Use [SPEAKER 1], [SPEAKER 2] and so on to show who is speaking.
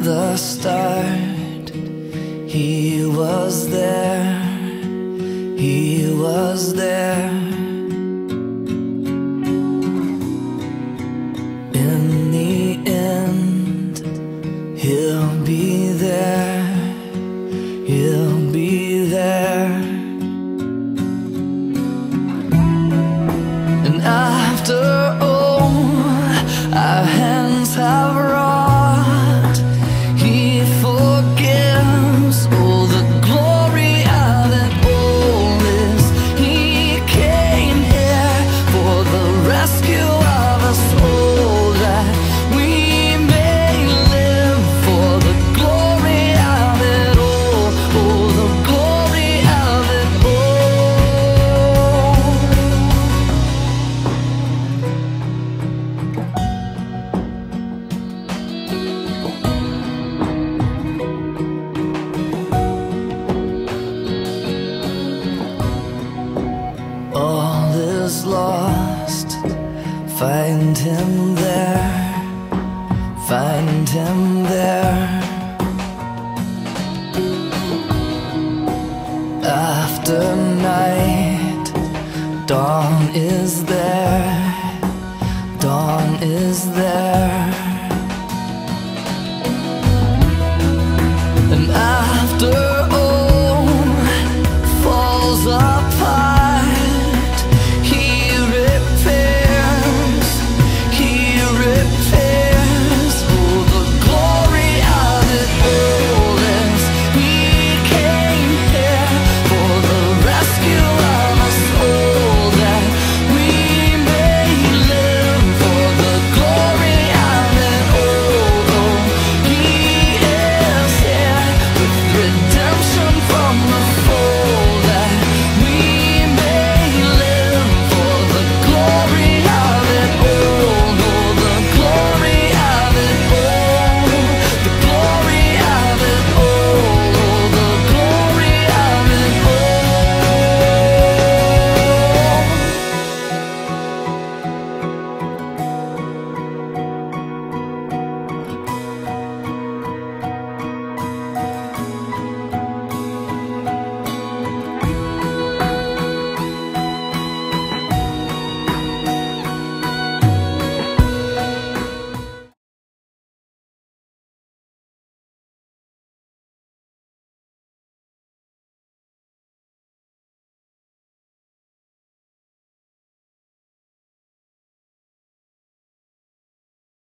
[SPEAKER 1] the start, He was there, He was there. In the end, He'll be there, He'll be there. And after all our hands have wrought, He forgives. All the glory of it all is He came here for the rescue of us all, that we may live for the glory of it all. Oh, the glory of it all is lost. Find Him there, find Him there. After night, dawn is there, dawn is there.